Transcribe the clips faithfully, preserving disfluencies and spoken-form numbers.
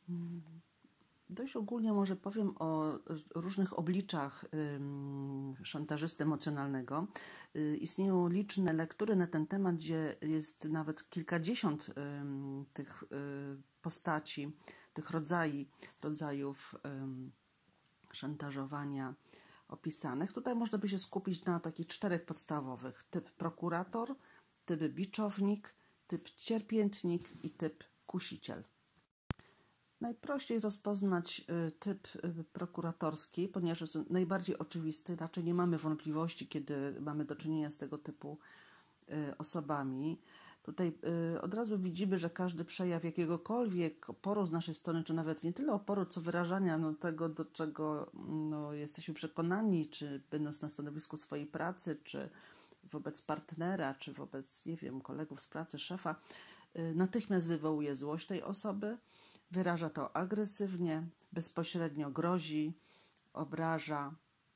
Dość ogólnie może powiem o różnych obliczach szantażysty emocjonalnego. Istnieją liczne lektury na ten temat, gdzie jest nawet kilkadziesiąt tych postaci, tych rodzajów, rodzajów szantażowania opisanych. Tutaj można by się skupić na takich czterech podstawowych. Typ prokurator, typ biczownik, typ cierpiętnik i typ kusiciel. Najprościej rozpoznać typ prokuratorski, ponieważ jest najbardziej oczywisty, raczej nie mamy wątpliwości, kiedy mamy do czynienia z tego typu osobami. Tutaj od razu widzimy, że każdy przejaw jakiegokolwiek oporu z naszej strony, czy nawet nie tyle oporu, co wyrażania no, tego, do czego no, jesteśmy przekonani, czy będąc na stanowisku swojej pracy, czy wobec partnera, czy wobec, nie wiem, kolegów z pracy, szefa, natychmiast wywołuje złość tej osoby. Wyraża to agresywnie, bezpośrednio grozi, obraża.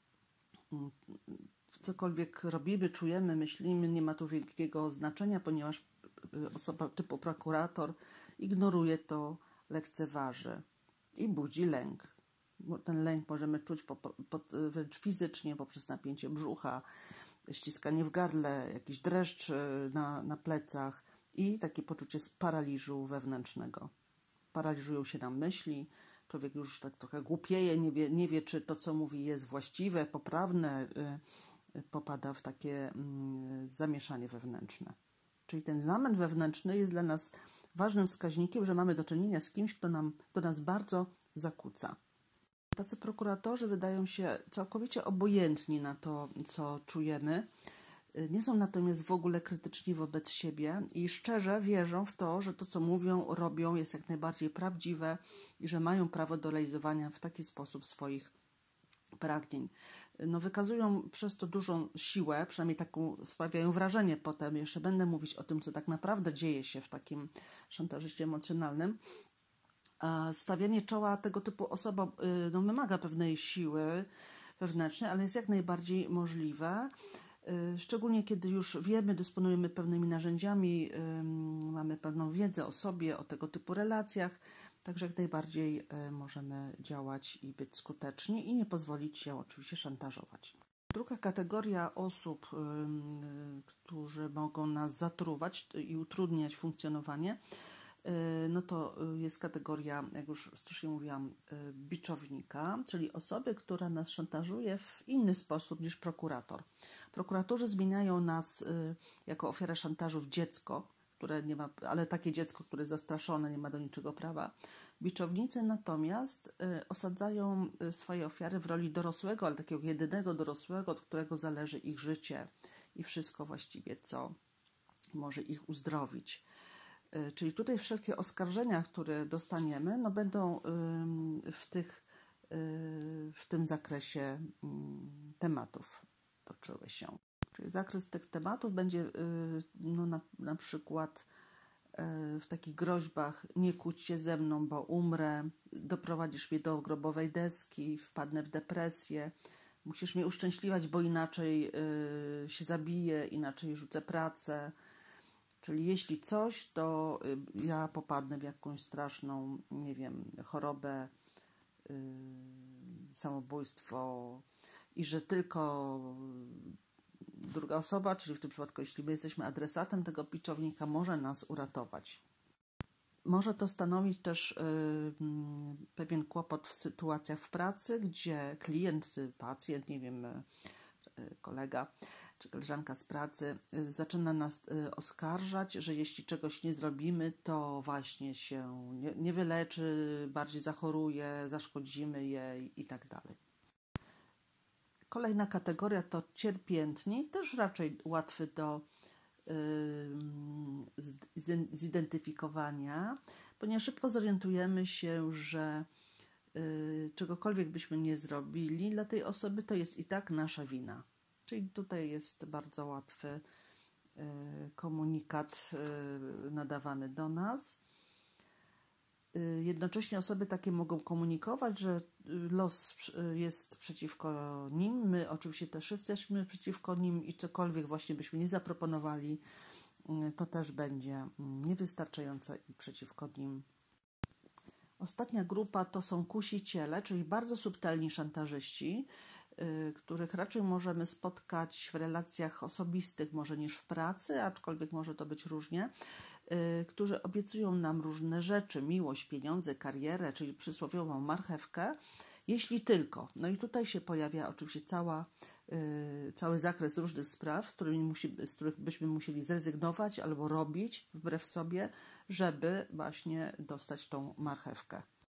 Cokolwiek robimy, czujemy, myślimy, nie ma tu wielkiego znaczenia, ponieważ osoba typu prokurator ignoruje to, lekceważy i budzi lęk. Ten lęk możemy czuć po, po, wręcz fizycznie poprzez napięcie brzucha, ściskanie w gardle, jakiś dreszcz na, na plecach i takie poczucie paraliżu wewnętrznego. Paraliżują się nam myśli, człowiek już tak trochę głupieje, nie wie, nie wie czy to, co mówi, jest właściwe, poprawne, yy, popada w takie yy, zamieszanie wewnętrzne. Czyli ten zamęt wewnętrzny jest dla nas ważnym wskaźnikiem, że mamy do czynienia z kimś, kto nam, kto nas bardzo zakłóca. Tacy prokuratorzy wydają się całkowicie obojętni na to, co czujemy. Nie są natomiast w ogóle krytyczni wobec siebie i szczerze wierzą w to, że to, co mówią, robią, jest jak najbardziej prawdziwe i że mają prawo do realizowania w taki sposób swoich pragnień. No, wykazują przez to dużą siłę, przynajmniej taką sprawiają wrażenie potem. Jeszcze będę mówić o tym, co tak naprawdę dzieje się w takim szantażyście emocjonalnym. A stawianie czoła tego typu osobom no, wymaga pewnej siły wewnętrznej, ale jest jak najbardziej możliwe. Szczególnie kiedy już wiemy, dysponujemy pewnymi narzędziami, mamy pewną wiedzę o sobie, o tego typu relacjach, także jak najbardziej możemy działać i być skuteczni i nie pozwolić się oczywiście szantażować. Druga kategoria osób, którzy mogą nas zatruwać i utrudniać funkcjonowanie, no to jest kategoria, jak już wcześniej mówiłam, biczownika, czyli osoby, która nas szantażuje w inny sposób niż prokurator. Prokuratorzy zmieniają nas jako ofiarę szantażu w dziecko, które nie ma, ale takie dziecko, które jest zastraszone, nie ma do niczego prawa. Biczownicy natomiast osadzają swoje ofiary w roli dorosłego, ale takiego jedynego dorosłego, od którego zależy ich życie i wszystko właściwie, co może ich uzdrowić. Czyli tutaj wszelkie oskarżenia, które dostaniemy, no będą w, tych, w tym zakresie tematów toczyły się. Czyli zakres tych tematów będzie no, na, na przykład w takich groźbach: nie kłóć się ze mną, bo umrę, doprowadzisz mnie do grobowej deski, wpadnę w depresję, musisz mnie uszczęśliwać, bo inaczej się zabiję, inaczej rzucę pracę. Czyli jeśli coś, to ja popadnę w jakąś straszną, nie wiem, chorobę, yy, samobójstwo i że tylko druga osoba, czyli w tym przypadku, jeśli my jesteśmy adresatem tego biczownika, może nas uratować. Może to stanowić też yy, pewien kłopot w sytuacjach w pracy, gdzie klient, pacjent, nie wiem, yy, kolega czy koleżanka z pracy zaczyna nas oskarżać, że jeśli czegoś nie zrobimy, to właśnie się nie, nie wyleczy, bardziej zachoruje, zaszkodzimy jej i tak dalej. Kolejna kategoria to cierpiętnik, też raczej łatwy do yy, zidentyfikowania, ponieważ szybko zorientujemy się, że yy, czegokolwiek byśmy nie zrobili dla tej osoby, to jest i tak nasza wina. Czyli tutaj jest bardzo łatwy komunikat nadawany do nas. Jednocześnie osoby takie mogą komunikować, że los jest przeciwko nim, my oczywiście też jesteśmy przeciwko nim i cokolwiek właśnie byśmy nie zaproponowali, to też będzie niewystarczające i przeciwko nim Ostatnia grupa to są kusiciele, czyli bardzo subtelni szantażyści, yy, których raczej możemy spotkać w relacjach osobistych, może niż w pracy, aczkolwiek może to być różnie, yy, którzy obiecują nam różne rzeczy, miłość, pieniądze, karierę, czyli przysłowiową marchewkę, jeśli tylko. No i tutaj się pojawia oczywiście cała, yy, cały zakres różnych spraw, z, którymi musi, z których byśmy musieli zrezygnować albo robić wbrew sobie, żeby właśnie dostać tą marchewkę.